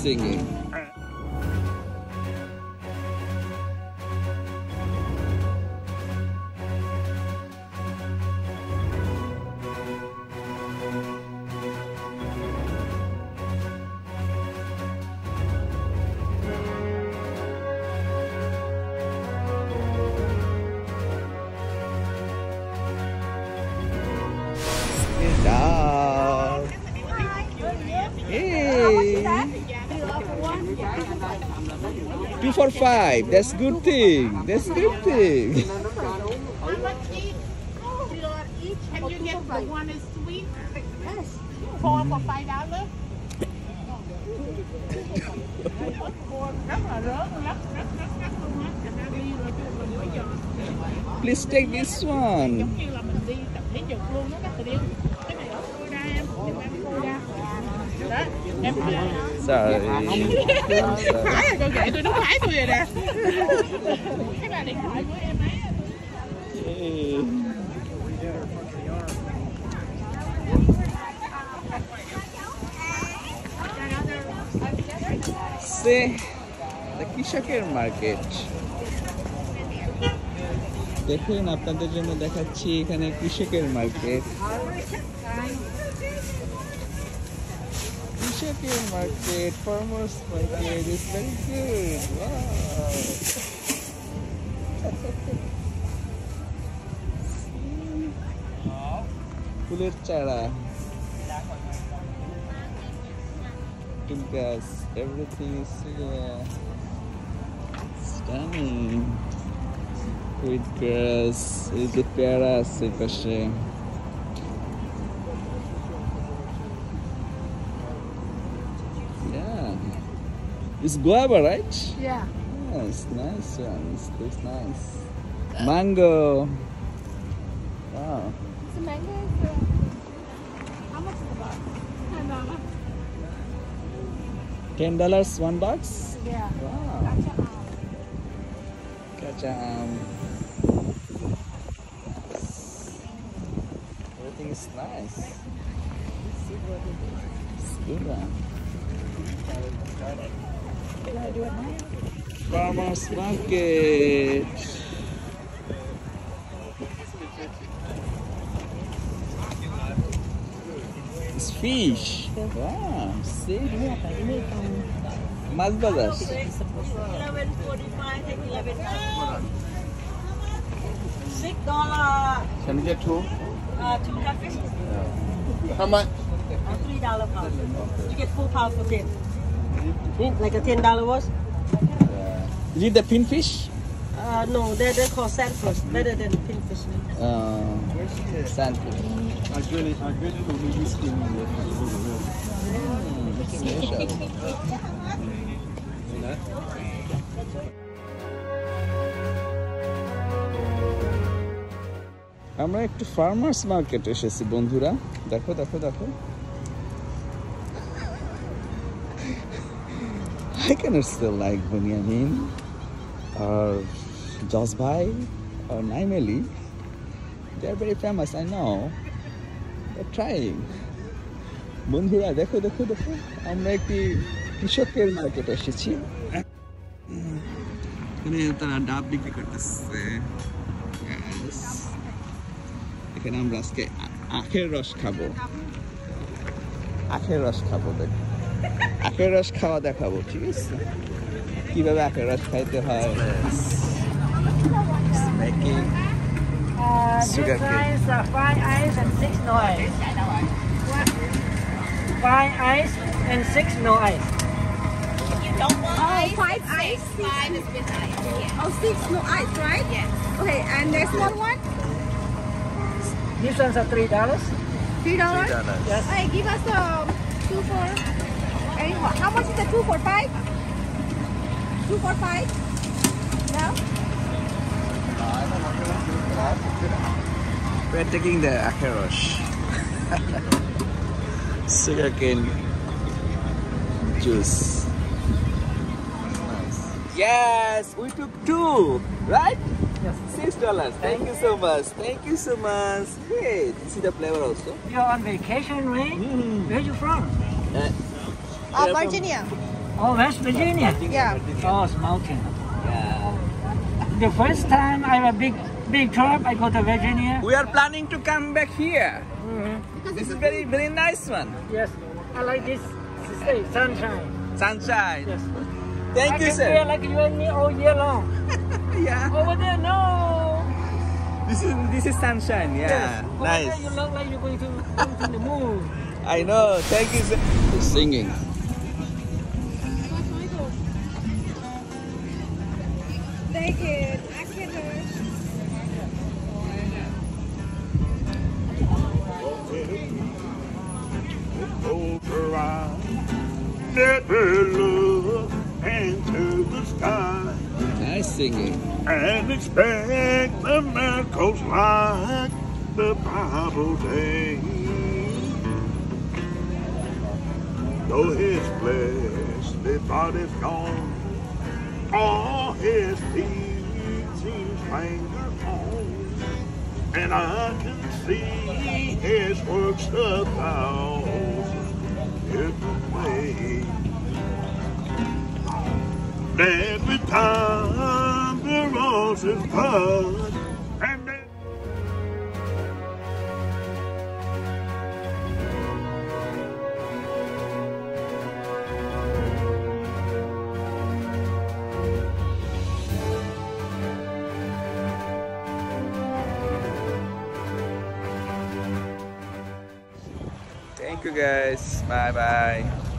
singing. Dog. Hey. 2 for 5. That's good thing. That's good thing. How much each? Each. And you get the one is sweet? Yes. 4 for $5. Please take this one. Sorry. Phải là con gậy tôi nó phải tôi rồi nè. Cái bà điện thoại của em ấy. See the কৃষকের market. দেখুন আপনাদের জন্য দেখাচ্ছি এখানে কৃষকের market. Kৃষকের market, farmers market is very good. Wow. ফুলের চারা, grass, everything is stunning. With grass, is the পেয়ারা আছে পাশে। It's guava, right? Yeah. Yes, nice ones. Looks nice. Mango. Wow. The mango is how much is the box? $10. $10 one box? Yeah. Wow. Kacham. Everything is nice. It's good one. Farmers market. It's fish. Wow, see? Mas bazar. 11.45, take 11. $6. Can we get two? Two catfish. How much? $3 pound. You get 4 pounds for 10. Like a $10 was? Is it the pinfish? No, they're called sandfish. Better than pinfish. Sandfish. I get it to maybe skin. Special. আমরা একটু farmers market এসেছি বন্ধুরা। দেখো দেখো দেখো। I cannot still like Bunyamin or Josbhai or Naimeli. They are very famous, I know. They're trying. বন্ধুরা দেখো দেখো দেখো, আমরা একটি কৃষকের মার্কেট এসেছি। এখানে তারা ডাব বিক্রি করতেছে। এখানে আমরা আজকে আখের রস খাবো। আখের রস খাবো, দেখো আখের রস খাওয়া দেখাবো, ঠিক আছে? কিভাবে আখের রস খাইতে হয়। Sugar cane. 5 ice and 6 no ice. 5 ice and 6 no ice. You don't want ice? 5 ice? 5 is with ice. Yeah. Oh, 6 no ice, right? Yes. Okay, and the small one? These ones are $3. $3? Yes. Hey, give us 2 for... How much is the 2 for 5? 2 for 5? No? We're taking the akhir rosh. Sugarcane juice. Nice. Yes, we took 2, right? Yes. $6. Thank you so much. Thank you so much. Hey, see the flavor also. You're on vacation, right? Where are you from? Virginia. Oh, West Virginia. Yeah. Oh, it's mountain. Yeah. The first time I have a big trip, I go to Virginia. We are planning to come back here. Mm-hmm. This is very nice one. Yes, I like this state, sunshine. Sunshine. Yes. Thank you, I sir. can feel like you and me all year long. Yeah. Over there, no. This is sunshine. Yeah. Yes. Over Nice. there, you look like you're going to the moon. I know. Thank you, sir. They're singing. Thank you. I can do it. Close her eyes, let her look into the sky Nice singing. and expect the miracles like the Bible says. Though his fleshly body's gone, all his feet seem strangers on, and I can see his works 1,000 different ways. Every time the roses bud, and then Thank you, guys. Bye bye.